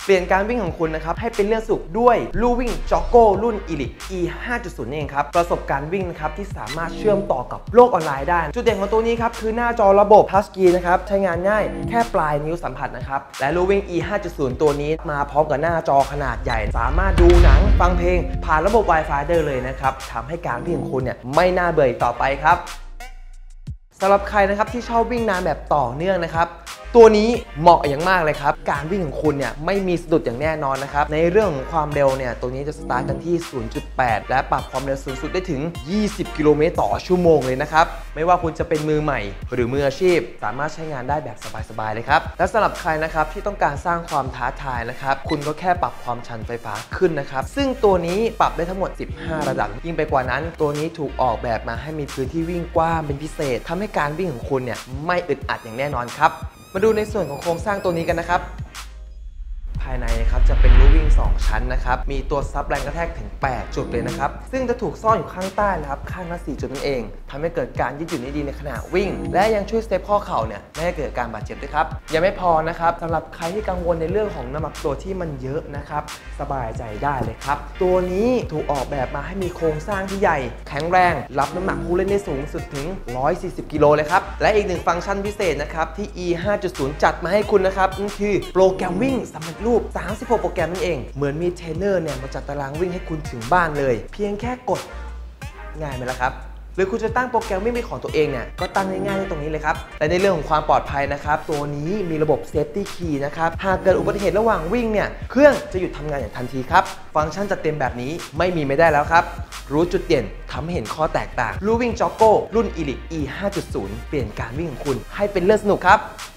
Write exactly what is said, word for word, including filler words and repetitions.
เปลี่ยนการวิ่งของคุณนะครับให้เป็นเรื่องสุขด้วยลู่วิ่ง Joggo รุ่น Elite อี ห้าจุดศูนย์ เองครับประสบการณ์วิ่งนะครับที่สามารถเชื่อมต่อกับโลกออนไลน์ได้จุดเด่นของตัวนี้ครับคือหน้าจอระบบ Touch Screen นะครับใช้งานง่ายแค่ปลายนิ้วสัมผัสนะครับและลู่วิ่ง อี ห้าจุดศูนย์ ตัวนี้มาพร้อมกับหน้าจอขนาดใหญ่สามารถดูหนังฟังเพลงผ่านระบบ Wi-Fi ได้เลยนะครับทำให้การวิ่งของคุณเนี่ยไม่น่าเบื่อต่อไปครับสำหรับใครนะครับที่ชอบวิ่งนานแบบต่อเนื่องนะครับตัวนี้เหมาะอย่างมากเลยครับการวิ่งของคุณเนี่ยไม่มีสะดุดอย่างแน่นอนนะครับในเรื่องของความเร็วเนี่ยตัวนี้จะสตาร์ทกันที่ ศูนย์จุดแปด และปรับความเร็วสูงสุดได้ถึงยี่สิบกิโลเมตรต่อชั่วโมงเลยนะครับไม่ว่าคุณจะเป็นมือใหม่หรือมืออาชีพสามารถใช้งานได้แบบสบายๆเลยครับและสำหรับใครนะครับที่ต้องการสร้างความท้าทายนะครับคุณก็แค่ปรับความชันไฟฟ้าขึ้นนะครับซึ่งตัวนี้ปรับได้ทั้งหมดสิบห้าระดับยิ่งไปกว่านั้นตัวนี้ถูกออกแบบมาให้มีพื้นที่วิ่งกว้างเป็นพิเศษทำให้การวิ่งของคุณเนี่ยไม่อึดอัดอย่างแน่นอนครับมาดูในส่วนของโครงสร้างตัวนี้กันนะครับภายในครับจะเป็นลู่วิ่งสองชั้นนะครับมีตัวซับแรงกระแทกถึงแปดจุดเลยนะครับซึ่งจะถูกซ่อนอยู่ข้างใต้นะครับข้างละสี่จุดนั่นเองทำให้เกิดการยืดหยุ่นได้ดีในขณะวิ่งและยังช่วยเซฟข้อเข่าเนี่ยไม่ให้เกิดการบาดเจ็บด้วยครับยังไม่พอนะครับสำหรับใครที่กังวลในเรื่องของน้ำหนักตัวที่มันเยอะนะครับสบายใจได้เลยครับตัวนี้ถูกออกแบบมาให้มีโครงสร้างที่ใหญ่แข็งแรงรับน้ำหนักผู้เล่นได้สูงสุดถึงหนึ่งร้อยสี่สิบกิโลเลยครับและอีกหนึ่งฟังก์ชันพิเศษนะครับที่ อี ห้าจุดศูนย์ จัดมาให้คุณนะครับนั่นคือโปรแกรมวิ่งสำเร็จรูปสามสิบหกโปรแกรมนั่นเองเหมือนมีเทรนเนอร์เนี่ยมาจัดตารางวิ่งให้คุณถึงบ้านเลยเพียงแค่กดง่ายไหมล่ะครับหรือคุณจะตั้งโปรแกรมวิ่งเป็นของตัวเองเนี่ยก็ตั้งง่ายๆได้ตรงนี้เลยครับและในเรื่องของความปลอดภัยนะครับตัวนี้มีระบบ Safety Key นะครับหากเกิดอุบัติเหตุระหว่างวิ่งเนี่ยเครื่องจะหยุดทำงานอย่างทันทีครับฟังก์ชันจัดเต็มแบบนี้ไม่มีไม่ได้แล้วครับรู้จุดเด่นทำให้เห็นข้อแตกต่างลู่วิ่ง Joggo รุ่น Elite อี ห้าจุดศูนย์ เปลี่ยนการวิ่งของคุณให้เป็นเรื่องสนุกครับ